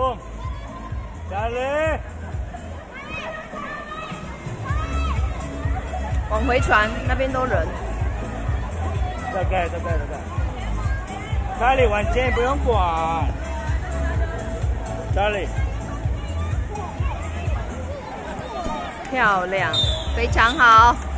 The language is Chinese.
Boom， 加力。 往回传，那边都人。 再盖。查理往前不用管。查理。 漂亮，非常好。